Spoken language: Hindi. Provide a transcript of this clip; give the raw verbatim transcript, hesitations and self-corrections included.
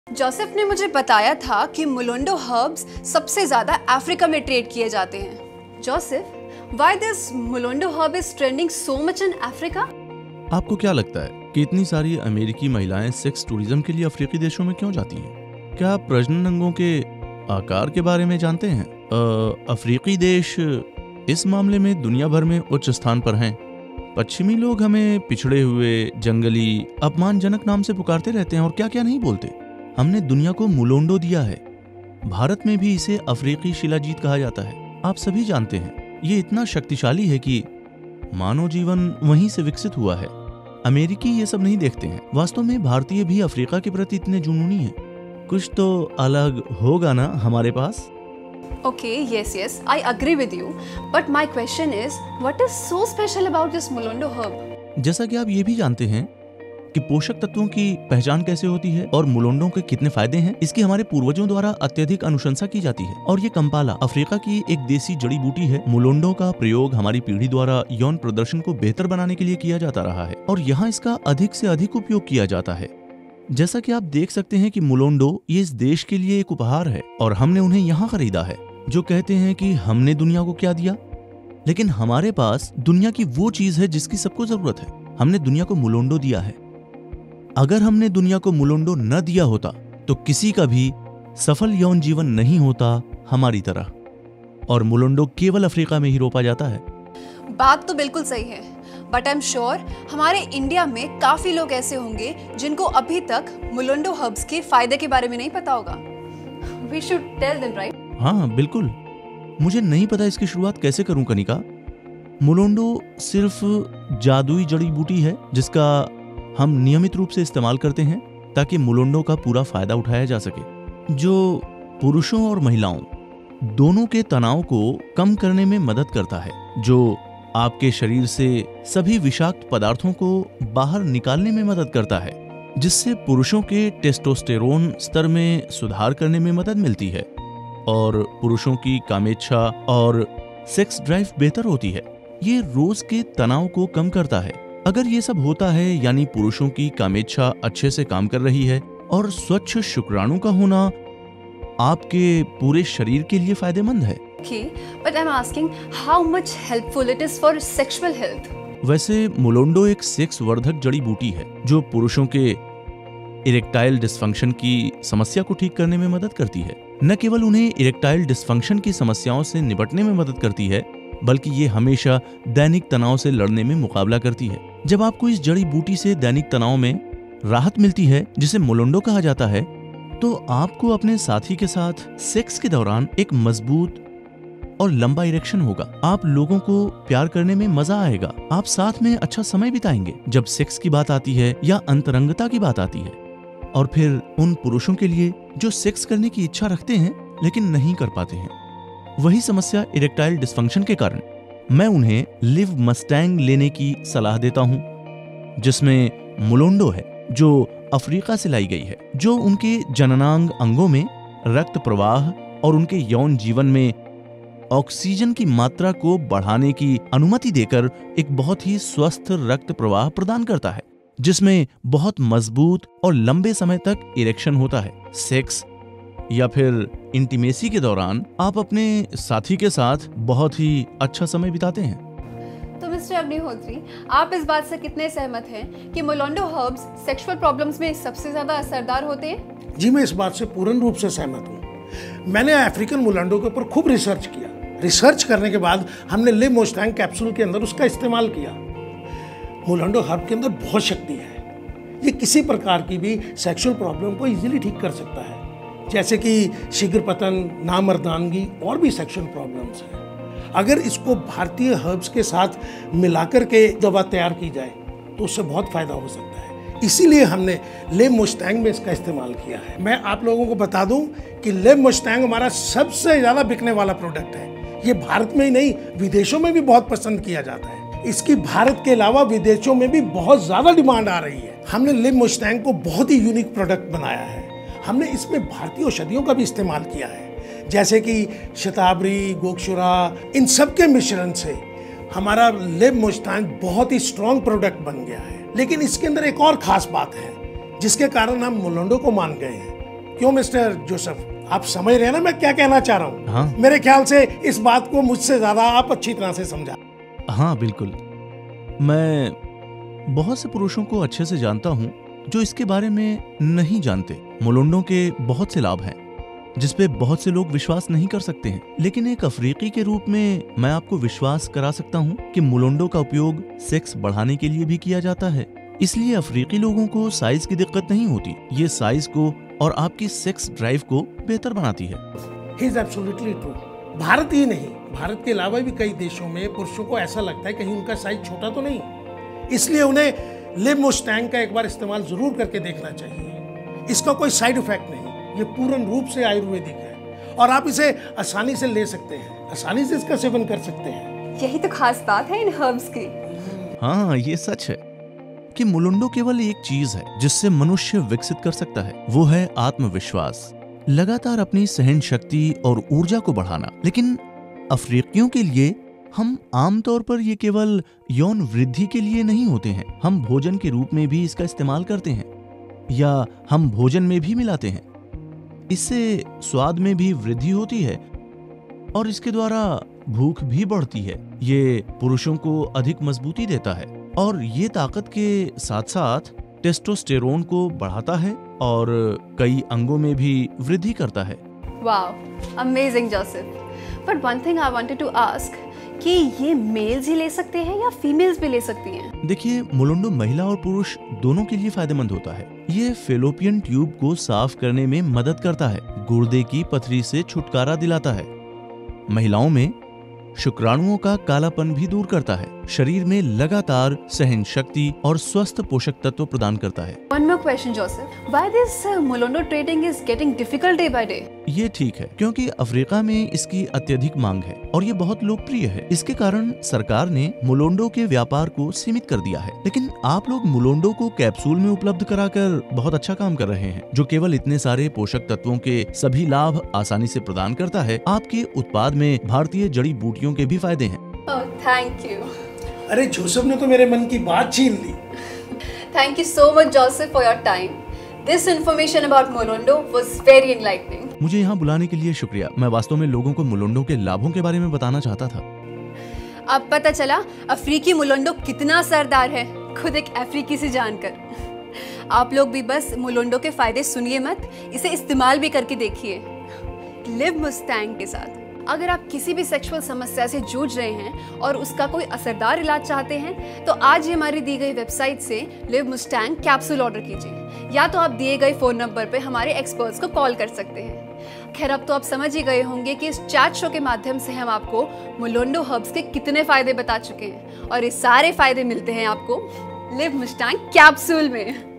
जोसेफ ने मुझे बताया था कि मुलोंडो हर्ब्स सबसे ज्यादा अफ्रीका में ट्रेड किए जाते हैं। Joseph, why this Mulondo herb is trending so much in Africa? आपको क्या लगता है कि इतनी सारी अमेरिकी महिलाएं सेक्स टूरिज्म के लिए अफ्रीकी देशों में क्यों जाती हैं? क्या आप प्रजनन अंगों के आकार के बारे में जानते हैं? आ, अफ्रीकी देश इस मामले में दुनिया भर में उच्च स्थान पर हैं। पश्चिमी लोग हमें पिछड़े हुए, जंगली, अपमानजनक नाम से पुकारते रहते हैं और क्या क्या नहीं बोलते। हमने दुनिया को मुलोंडो दिया है। भारत में भी इसे अफ्रीकी शिलाजीत कहा जाता है। आप सभी जानते हैं ये इतना शक्तिशाली है कि मानव जीवन वहीं से विकसित हुआ है। अमेरिकी ये सब नहीं देखते हैं। वास्तव में भारतीय भी अफ्रीका के प्रति इतने जुनूनी हैं। कुछ तो अलग होगा ना हमारे पास। Okay, yes, yes, I agree with you. But my question is, what is so special about this Mulondo herb? जैसा कि आप ये भी जानते हैं कि पोषक तत्वों की पहचान कैसे होती है और मुलोंडो के कितने फायदे हैं, इसकी हमारे पूर्वजों द्वारा अत्यधिक अनुशंसा की जाती है। और ये कंपाला अफ्रीका की एक देसी जड़ी बूटी है। मुलोंडो का प्रयोग हमारी पीढ़ी द्वारा यौन प्रदर्शन को बेहतर बनाने के लिए किया जाता रहा है और यहाँ इसका अधिक से अधिक उपयोग किया जाता है। जैसा कि आप देख सकते हैं कि मुलोंडो ये इस देश के लिए एक उपहार है और हमने उन्हें यहाँ खरीदा है। जो कहते हैं कि हमने दुनिया को क्या दिया, लेकिन हमारे पास दुनिया की वो चीज है जिसकी सबको जरूरत है। हमने दुनिया को मुलोंडो दिया है। अगर हमने दुनिया को मुलोंडो न दिया होता तो किसी का भी सफल यौन जीवन नहीं होता हमारी तरह। और मुलोंडो केवल अफ्रीका में ही रोपा जाता है। बात तो बिल्कुल सही है, बट आई एम श्योर हमारे इंडिया में काफी लोग ऐसे होंगे जिनको अभी तक मुलोंडो हर्ब्स के फायदे के बारे में नहीं पता होगा। We should tell them, right? हाँ बिल्कुल। मुझे नहीं पता इसकी शुरुआत कैसे करूं कनिका। मुलोंडो सिर्फ जादुई जड़ी बूटी है जिसका हम नियमित रूप से इस्तेमाल करते हैं ताकि मुलोंडो का पूरा फायदा उठाया जा सके, जो पुरुषों और महिलाओं दोनों के तनाव को कम करने में मदद करता है, जो आपके शरीर से सभी विषाक्त पदार्थों को बाहर निकालने में मदद करता है, जिससे पुरुषों के टेस्टोस्टेरोन स्तर में सुधार करने में मदद मिलती है और पुरुषों की कामेच्छा और सेक्स ड्राइव बेहतर होती है। ये रोज के तनाव को कम करता है। अगर ये सब होता है यानी पुरुषों की कामेच्छा अच्छे से काम कर रही है और स्वच्छ शुक्राणु का होना आपके पूरे शरीर के लिए फायदेमंद है। Okay, but I'm asking how much helpful it is for sexual health. वैसे मुलोंडो एक सेक्स वर्धक जड़ी बूटी है जो पुरुषों के इरेक्टाइल डिस्फंक्शन की समस्या को ठीक करने में मदद करती है। न केवल उन्हें इरेक्टाइल डिस्फंक्शन की समस्याओं से निपटने में मदद करती है, बल्कि ये हमेशा दैनिक तनाव से लड़ने में मुकाबला करती है। जब आपको इस जड़ी बूटी से दैनिक तनाव में राहत मिलती है, जिसे मुलोंडो कहा जाता है, तो आपको अपने साथी के साथ सेक्स के दौरान एक मजबूत और लंबा इरेक्शन होगा। आप लोगों को प्यार करने में मजा आएगा। आप साथ में अच्छा समय बिताएंगे। जब सेक्स की बात आती है या अंतरंगता की बात आती है, और फिर उन पुरुषों के लिए जो सेक्स करने की इच्छा रखते हैं लेकिन नहीं कर पाते हैं, वही समस्या इरेक्टाइल डिस्फंक्शन के कारण, मैं उन्हें लिव मस्टैंग लेने की सलाह देता हूं, जिसमें मुलोंडो है जो अफ्रीका से लाई गई है, जो उनके जननांग अंगों में रक्त प्रवाह और उनके यौन जीवन में ऑक्सीजन की मात्रा को बढ़ाने की अनुमति देकर एक बहुत ही स्वस्थ रक्त प्रवाह प्रदान करता है, जिसमें बहुत मजबूत और लंबे समय तक इरेक्शन होता है। सेक्स या फिर इंटीमेसी के दौरान आप अपने साथी के साथ बहुत ही अच्छा समय बिताते हैं। तो मिस्टर अग्निहोत्री, आप इस बात से कितने सहमत हैं कि मुलोंडो हर्ब्स सेक्सुअल प्रॉब्लम्स में सबसे ज्यादा असरदार होते हैं? जी, मैं इस बात से पूर्ण रूप से सहमत हूँ। मैंने अफ्रीकन मुलोंडो के ऊपर खूब रिसर्च किया। रिसर्च करने के बाद हमने लिव मस्टैंग कैप्सूल के अंदर उसका इस्तेमाल किया। मुलोंडो हर्ब के अंदर बहुत शक्ति है। ये किसी प्रकार की भी सेक्सुअल प्रॉब्लम को इजीली ठीक कर सकता है, जैसे कि शीघ्र पतन, नामर्दानगी और भी सेक्सुअल प्रॉब्लम्स हैं। अगर इसको भारतीय हर्ब्स के साथ मिलाकर के दवा तैयार की जाए तो उससे बहुत फायदा हो सकता है। इसीलिए हमने लिव मस्टैंग में इसका इस्तेमाल किया है। मैं आप लोगों को बता दूं कि लिव मस्टैंग हमारा सबसे ज़्यादा बिकने वाला प्रोडक्ट है। ये भारत में ही नहीं, विदेशों में भी बहुत पसंद किया जाता है। इसकी भारत के अलावा विदेशों में भी बहुत ज़्यादा डिमांड आ रही है। हमने लिव मस्टैंग को बहुत ही यूनिक प्रोडक्ट बनाया है। हमने इसमें भारतीय औषधियों का भी इस्तेमाल किया है, जैसे कि शतावरी, गोक्षुरा, इन सब के मिश्रण से हमारा लिव मस्टैंग बहुत ही स्ट्रॉन्ग प्रोडक्ट बन गया है। लेकिन इसके अंदर एक और खास बात है जिसके कारण हम मुलोंडो को मान गए हैं। क्यों मिस्टर जोसेफ, आप समझ रहे हैं ना मैं क्या कहना चाह रहा हूँ? हाँ। मेरे ख्याल से इस बात को मुझसे ज्यादा आप अच्छी तरह से समझा। हाँ बिल्कुल, मैं बहुत से पुरुषों को अच्छे से जानता हूँ जो इसके बारे में नहीं जानते। मुलुंडों के बहुत से लाभ हैं जिस पे बहुत से लोग विश्वास नहीं कर सकते हैं, लेकिन एक अफ्रीकी के रूप में मैं आपको विश्वास करा सकता हूँ कि मुलुंडों का उपयोग सेक्स बढ़ाने के लिए भी किया जाता है। इसलिए अफ्रीकी लोगों को साइज की दिक्कत नहीं होती। ये साइज को और आपकी सेक्स ड्राइव को बेहतर बनाती है। He is absolutely true। Bharat ही नहीं, भारत के अलावा भी कई देशों में पुरुषों को ऐसा लगता है कहीं उनका साइज छोटा तो नहीं, इसलिए उन्हें लिव मुस्टैंग का एक बार इस्तेमाल जरूर करके देखना चाहिए। इसका कोई साइड इफेक्ट नहीं, ये पूर्ण रूप से आयुर्वेदिक है और आप इसे आसानी से ले सकते हैं, आसानी से इसका सेवन कर सकते हैं। यही तो खास बात है इन हर्ब्स की। हाँ, ये सच है कि मुलुंडो केवल एक चीज है जिससे मनुष्य विकसित कर सकता है, वो है आत्मविश्वास, लगातार अपनी सहन शक्ति और ऊर्जा को बढ़ाना। लेकिन अफ्रीकियों के लिए हम आमतौर पर ये केवल यौन वृद्धि के लिए नहीं होते हैं, हम भोजन के रूप में भी इसका इस्तेमाल करते हैं या हम भोजन में भी मिलाते हैं। इससे स्वाद में भी वृद्धि होती है और इसके द्वारा भूख भी बढ़ती है। ये पुरुषों को अधिक मजबूती देता है और ये ताकत के साथ साथ टेस्टोस्टेरोन को बढ़ाता है और कई अंगों में भी वृद्धि करता है। Wow, amazing Joseph. But one thing I wanted to ask कि ये मेल्स ही ले सकते हैं या फीमेल्स भी ले सकती हैं? देखिए, मुलुंडो महिला और पुरुष दोनों के लिए फायदेमंद होता है। ये फेलोपियन ट्यूब को साफ करने में मदद करता है, गुर्दे की पथरी से छुटकारा दिलाता है, महिलाओं में शुक्राणुओं का कालापन भी दूर करता है, शरीर में लगातार सहन शक्ति और स्वस्थ पोषक तत्व प्रदान करता है। One more question, Joseph. Why this uh, Mulondo trading is getting difficult day by day? ये ठीक है क्योंकि अफ्रीका में इसकी अत्यधिक मांग है और ये बहुत लोकप्रिय है। इसके कारण सरकार ने मुलोंडो के व्यापार को सीमित कर दिया है। लेकिन आप लोग मुलोंडो को कैप्सूल में उपलब्ध कराकर बहुत अच्छा काम कर रहे हैं, जो केवल इतने सारे पोषक तत्वों के सभी लाभ आसानी से प्रदान करता है। आपके उत्पाद में भारतीय जड़ी बूटियों के भी फायदे हैं। Oh, thank you. अरे जोसेफ ने तो मेरे मन की बात छीन ली। Thank you so much, Joseph, for your time. This information about Mulondo was very enlightening. मुझे यहाँ बुलाने के लिए शुक्रिया। मैं वास्तव में लोगों को मुलोंडो के लाभों के बारे में बताना चाहता था। अब पता चला अफ्रीकी मुलोंडो कितना सरदार है, खुद एक अफ्रीकी से जानकर। आप लोग भी बस मुलोंडो के फायदे सुनिए मत, इसे इस्तेमाल भी करके देखिए लिव मुस्टैंग के साथ। अगर आप किसी भी सेक्सुअल समस्या से जूझ रहे हैं और उसका कोई असरदार इलाज चाहते हैं तो आज ही हमारी दी गई वेबसाइट से लिव मुस्टैंग कैप्सूल ऑर्डर कीजिए, या तो आप दिए गए फोन नंबर पर हमारे एक्सपर्ट्स को कॉल कर सकते हैं। खैर, अब तो आप समझ ही गए होंगे कि इस चैट शो के माध्यम से हम आपको मुलोंडो हर्ब्स के कितने फायदे बता चुके हैं और ये सारे फायदे मिलते हैं आपको लिव मुस्टैंग कैप्सूल में।